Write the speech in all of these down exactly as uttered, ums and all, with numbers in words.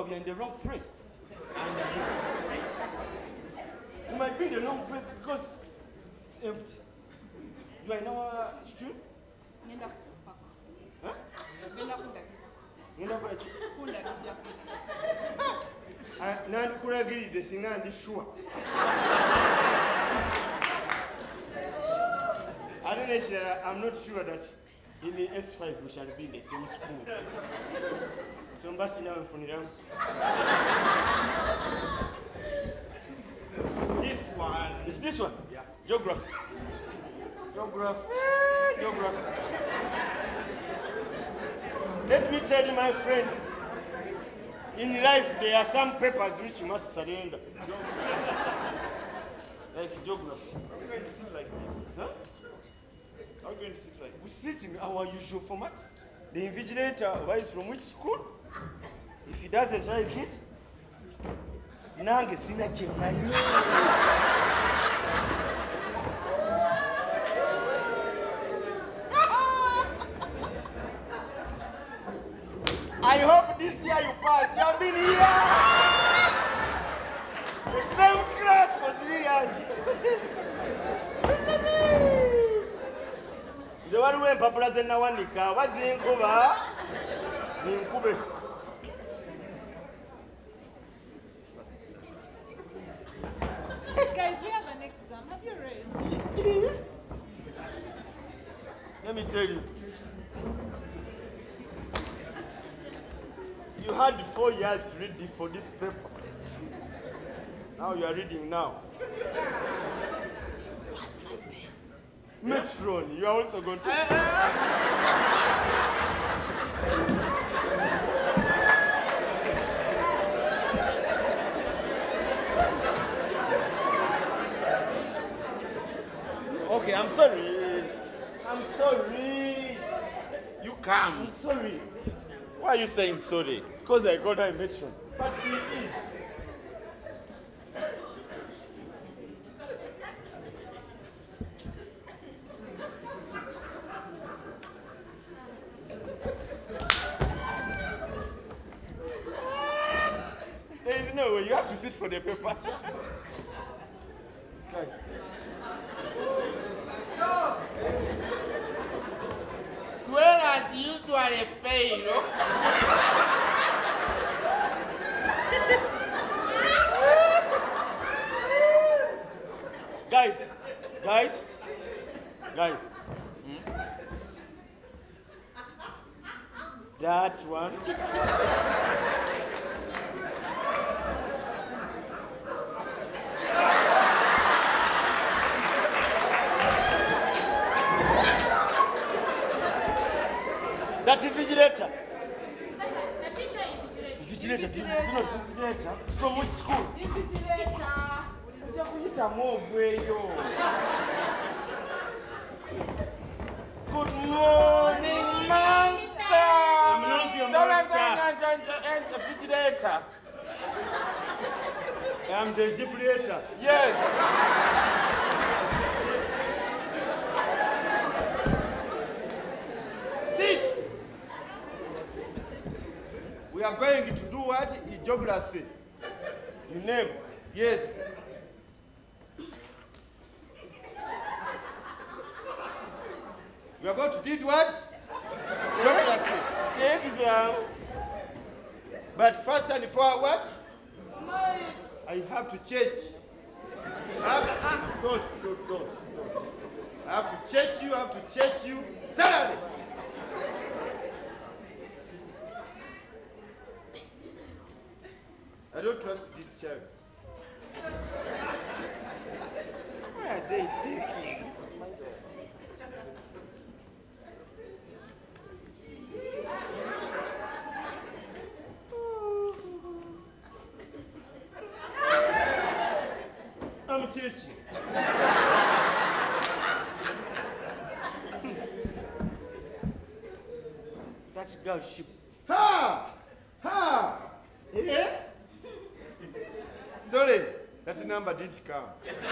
probably in the wrong place. And you might be in the wrong place because it's empty. You are in our stream? Huh? Nani kuragiride singa ndi sure. I'm not sure that in the S five we shall be in the same school. So mbasi na mfunira. This one. It's this one? Yeah. Geography. Geography. Geography. Let me tell you, my friends, in life there are some papers which you must surrender. Like geography. Are we going to sit like this? Huh? Are we going to sit like this? We sit in our usual format. The invigilator is from which school? If he doesn't like it, nange sina chemnayo. I hope this year you pass. You have been here. The same class for three years. The one who Papa Zena Wanika was in Kuba. In Kuba. Guys, we have an exam. Have you read? Let me tell you. You had four years to read for this paper. Now you are reading now. Metron, you are also going to. Okay, I'm sorry. I'm sorry. You come. I'm sorry. Why are you saying sorry? Because I got her a matron. But she is. There is no way. You have to sit for the paper. Guys. Swear as usually fail. Guys, guys, guys. Hmm? That one. That invigilator. Invigilator. It's not invigilator. It's from which school? Invigilator. Good morning, master. I'm not your master. Invigilator. I'm the invigilator. Yes. Sit. We are going to do what? In geography. You name? Yes. We are going to do what? Geography. Exam. But first and for what? I have to change. I have to, don't, don't, don't, don't. I have to change you, I have to change you. Salary. I don't trust these chariots. Why are they shaking? I'm teaching. That girl ship. Ha! Ha! Yeah? Sorry, that number didn't come.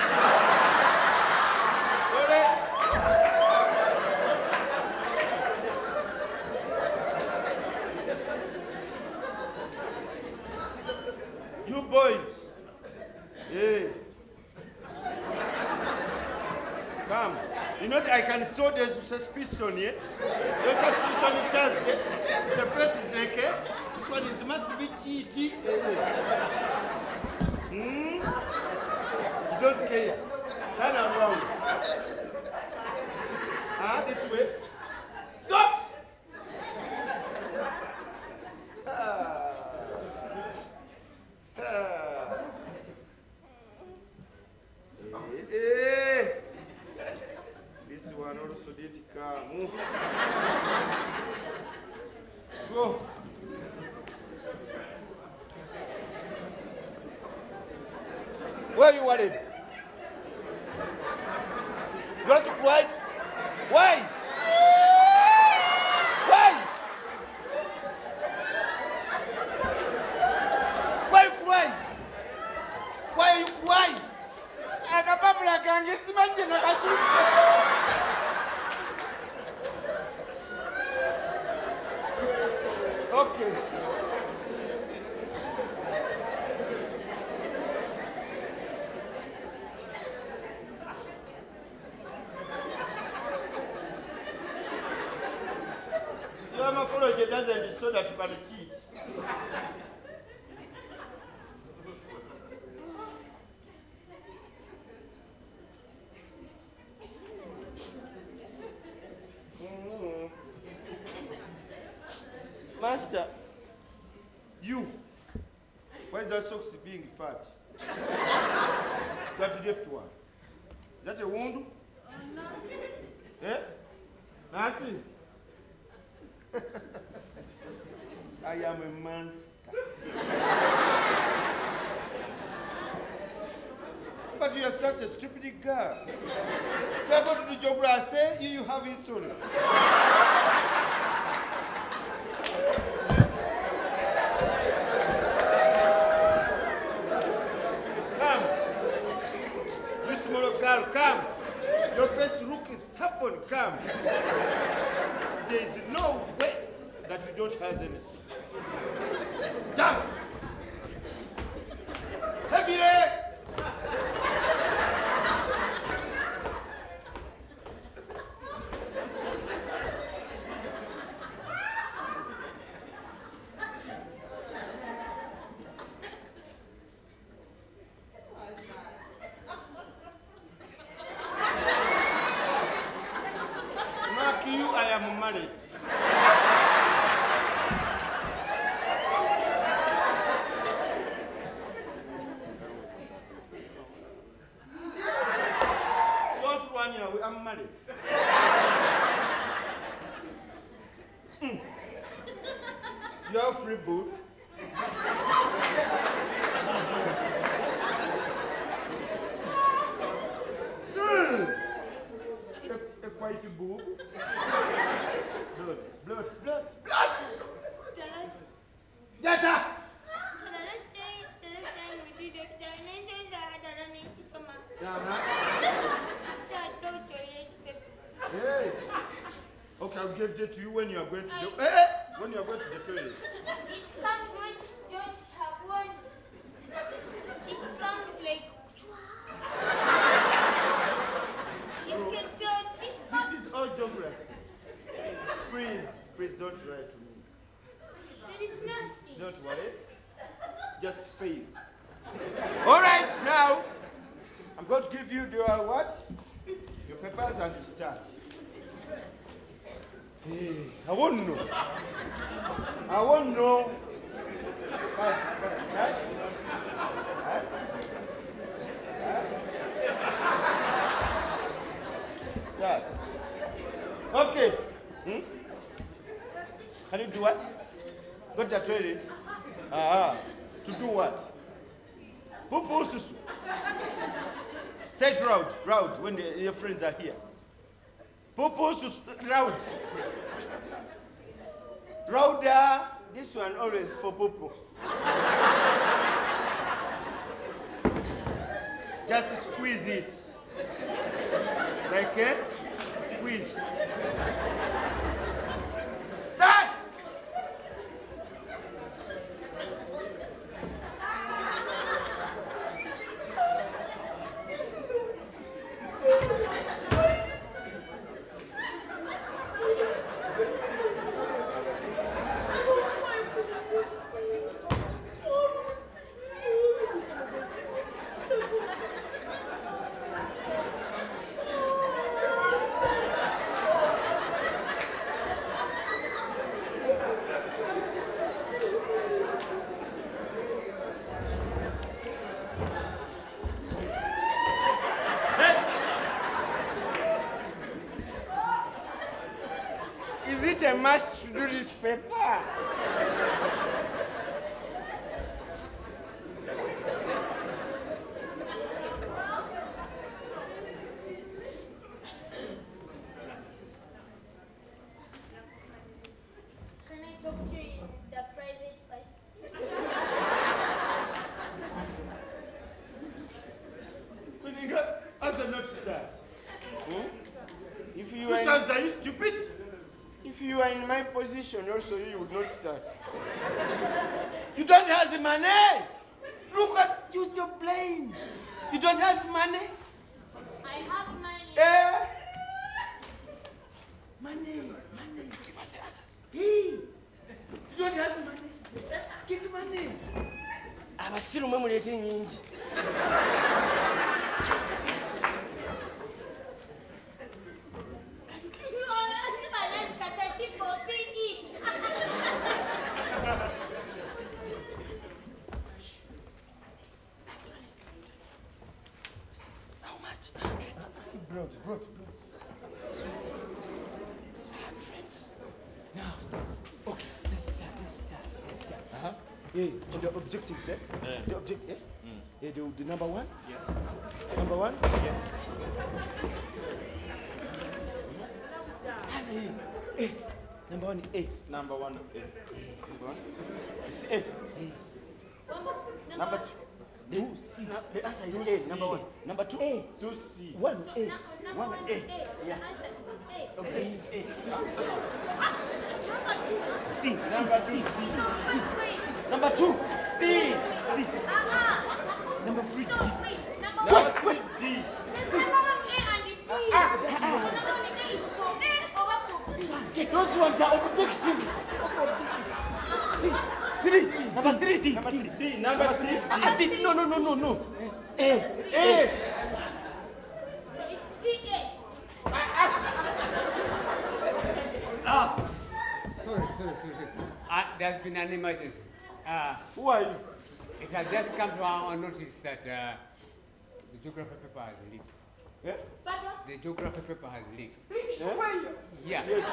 Sorry. Hey. Come. You know, I can show there's suspicion here. There's suspicion in terms. Eh? The first is like, eh? This one is must be cheating. Hmm? You don't care. Turn around. Ah, this way. Stop! Ah. Ah. Eh, eh. This one also did come. Go. Where are you worried? You want to cry? Why? Why? Why you cry? Why you cry? Akapapula kange simanje nakasuka. Okay. Your morphology doesn't so that you can cheat. Mm-hmm. Master, you, why is that socks being fat? That left one. Is that a wound? Eh? Nancy? I am a monster. But you are such a stupid girl. You are going to do geography, you, you have history. Come. You small girl, come. Your face look is stubborn, come. There is no way that you don't have anything. Jump! Heavy leg! Mark you, I am married. I'm married. Mm. You have free boot. Mm. a, a quite boob. Bloods, bloods, bloods, bloods! Zeta! Hey. Okay, I'll give it to you when you are going to the eh, eh, when you are going to the toilet. It comes when you don't have one. It comes like you can tell this This is all geography. Please, please don't write to me. there is nothing. Don't worry. Just fail. Alright, now I'm going to give you your what? Your papers and you start. Hey, I won't know. I won't know. Right, right, right. Right. Right. Start. Okay. Hmm? Can you do what? Go to the toilet. Ah, to do what? Poo-poo susu. Say it loud, loud, when the, your friends are here. Poo-poo susu, loud. Louder. This one always for poo-poo. Just squeeze it. Like a squeeze. Start! must do this paper. Can I talk to you in the private place? Answer not start. Hmm? If you Which are in, ones are you stupid? if you are in my position, also you would not start. You don't have the money. Look at use your brain. You don't have the money. I have money. Eh? Money, money. Give us the answers. Hey, you don't have the money. Get the money. Abasiru mwe mulete nyingi. How much? Hundred. Brought, brought, brought. Hundred. Now, okay, let's start, let's start, let's start. Uh-huh. Yeah, and the objectives, eh? Yeah. The objective, eh? Mm. Yeah, the, the number one? Yes. Number one? Yeah. Eh, eh. Number one, eh. Number one. eh. Number one. It's eh. Number two. Two C. The answer is A. Number one. Number two. A. Two C. One A. Number One one A. is A. Yeah. The answer is A. Okay. A. C. C. Number C. two, C. C. C. Wait. Number two. C. C. Uh-uh. Number three. So D. wait. Number Number one. three, D. There's number one A and the D. So number one A is for A over for B. Those ones are objective. C. Three. Number three. D. Number D. three, D. Number three, D. Ah, D. No, no, no, no, no. A. A. So it's D A. Sorry, sorry, sorry. sorry. Uh, there's been an emergency. Uh, Who are you? it has just come to our notice that uh, the geography paper has leaked. Eh? Pardon? The geography paper has leaked. Eh? Yeah. Yes.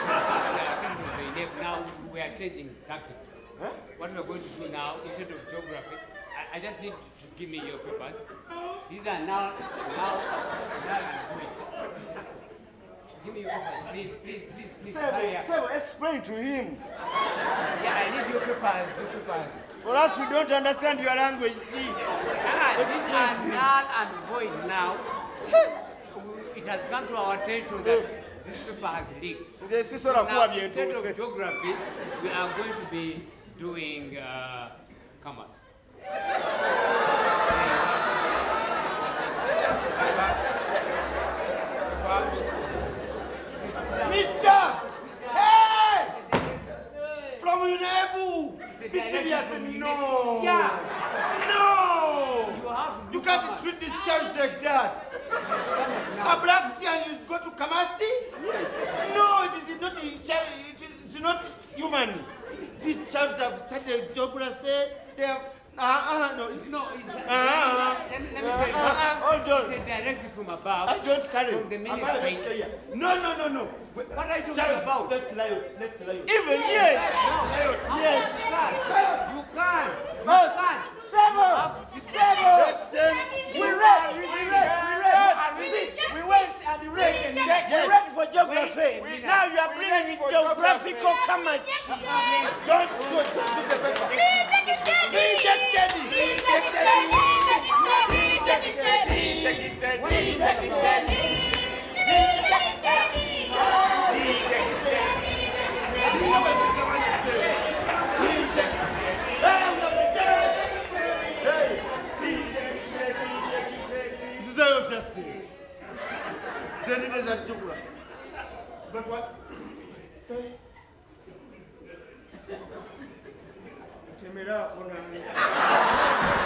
Now we are changing tactics. Huh? What we are going to do now, instead of geography, I, I just need to give me your papers. These are now, now, now and wait. Give me your papers, please, please, please, please. Hurry Sebo, up. Sebo, explain to him. Yeah, I need your papers, your papers. For us, we don't understand your language. See? Ah, these are null and void now. It has come to our attention that this paper has leaked. Nze sisobola Now, kuwa instead bintu. of geography, we are going to be doing uh, commerce. Mister! Hey! From Unebu! Be serious. No! Yeah. No! You have to You do can't commerce. treat this child like that. A black tea and you go to Kamasi? No, it is not in child, it is not human. These child have studied geography, they have, uh, uh, no, it's No, it's, uh, let, me- let uh, me tell you. uh, uh, hold on. It's a directive from above. I don't carry. From the Am I ministry. not here? No, no, no, no. What are you talking Child, about? let's riot, let's riot. Even yes, riot, yes. You can't. Us, Sebo, Sebo. We read, we read, we read. We went and we read. We read for geography. Now you are bringing in geographical commerce. Don't go to the paper. Rejected. Rejected. Rejected. Rejected. This is what I just said. Then it is a geography. But what? Temera ona.